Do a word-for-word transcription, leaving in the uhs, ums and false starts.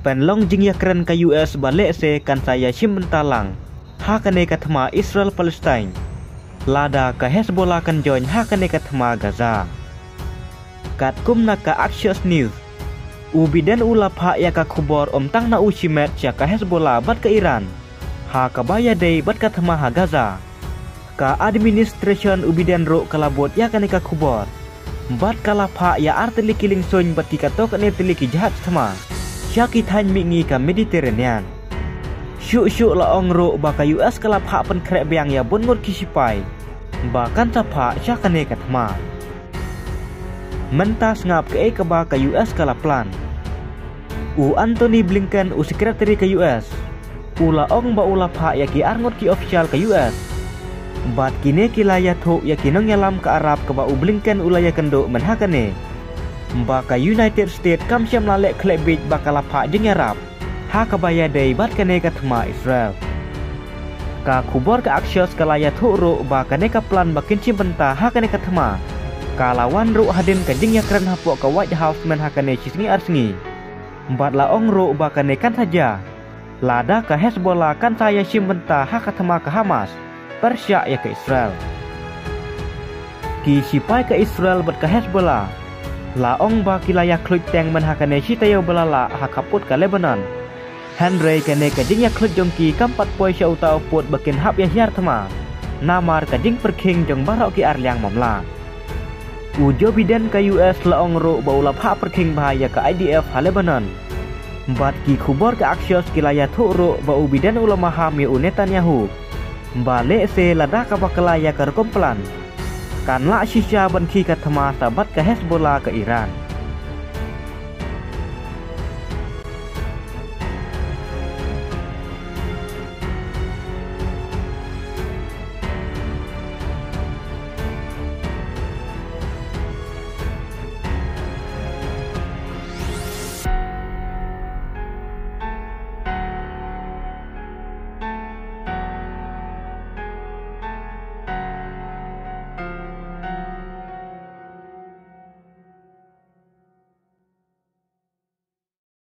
penlong jing ya keren ka U S balik se kan saya shim bentalang hakane katma Israel Palestine lada ka Hezbollah kan join hakane katma Gaza kat kum na ka Axios News ubiden ulap ha ya ka khubor om tang na ushimet ya ka Hezbollah bat ka Iran ha ka baya dei bat katma ha Gaza ka administration ubiden ro kalabot ya kane ka khubor bat kalapha ya arteli kiling soin bat ki katok ne teli ki jahat sama syaki than mingi ka Mediterranean syuk syuk la ong ro ba ka U S kalapha pen krek beang ya bon ngot ki sipai bahkan sapha syakane katma mentas ngap ke ka ba ka U S kalaplan u Anthony Blinken u sekretari ka U S ula ong ba ula pha ya ki arngot ki official ka U S bat kine kilaya thok ya kinong yalam ka Arab ka ba u Blinken ulaya kendo menhakane ba ka United States kam syam lalek klebit bakal apa jeng Arab ha ka baya dei bat kane katma Israel ka kubor ka Axios kalaya thok ro ba kane ka plan bakin cimpenta ha kane katma kalawan ro hadin ka jeng ya keren hapok ka White House men ha kane cisngi arsengi bat la ong ro ba kane kan saja lada ka Hezbollah kan saya cimpenta ha katma ka Hamas Persya ya ke Israel ki sipai ke Israel bat ka Hezbollah la ong ba kilaya klut teng men hakane sitayo belala hakaput ka Lebanon Henry kane ka jing ya klut jongki kampat poi sya utau put bakin hap ya hiar tama namar ka jing perking jong barok ki arliang mamla ujo biden ka U S la ong ro ba ulap hap perking bahaya ka I D F ha Lebanon bat ki khubor ka Axios kilaya thu ro ba ubiden ulama ha mi Netanyahu balik se lada ka bakalaya ka komplan kan la shisha ban ki ka thama sabat ka Hezbollah ke Iran